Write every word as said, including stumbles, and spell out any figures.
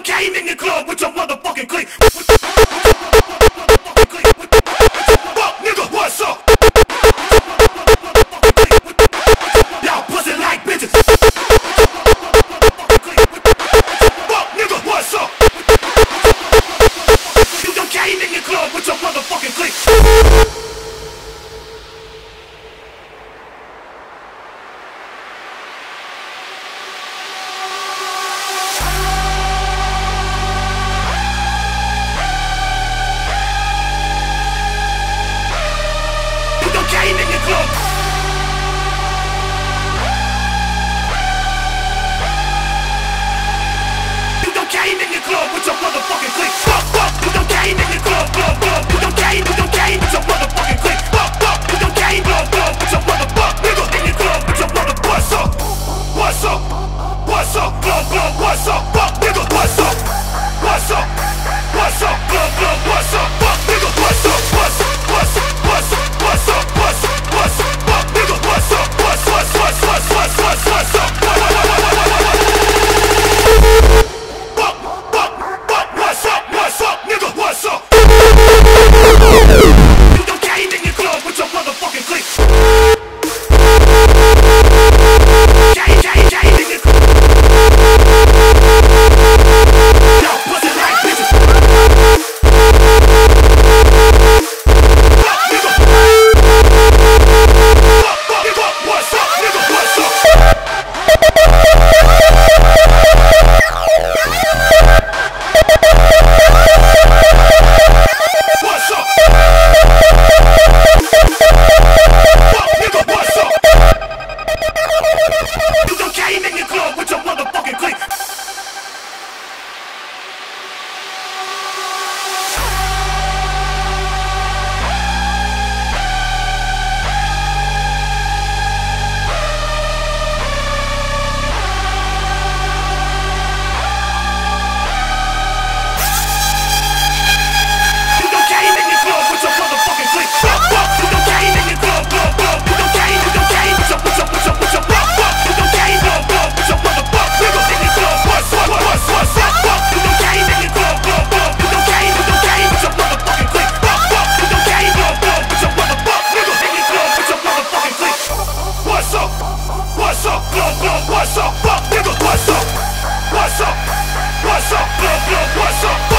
came in the club with your motherfucking clique. Fuck nigga, what's up? Y'all pussy like bitches. Fuck nigga, what's up? You done came in the club with your motherfucking clique. With your motherfucking clique. Fuck, fuck, you done came in the club, club, club. You done came, you done came with your motherfucking clique. Fuck, fuck, you done came, club, club, with your motherfuck nigga in the club with your mother. What's up? What's up? What's up? Club, club, what's up? Fuck nigga, what's up? What's up? What's up? Club, club, what's up? Fuck nigga, what's up? What's up? What's up? What's up? What's up? What's up? What's up? Fuck nigga, what's up? What's what's what's what's what's what's what's up? You done came in your club with your motherfucking clique. Came, came, came in your club. Y'all pussy like bitches. Fuck nigga. Fuck, fuck, fuck, what's up, nigga, what's up? What's up, club, club, what's up? Fuck nigga, what's up? What's up? What's up, club, club, what's up?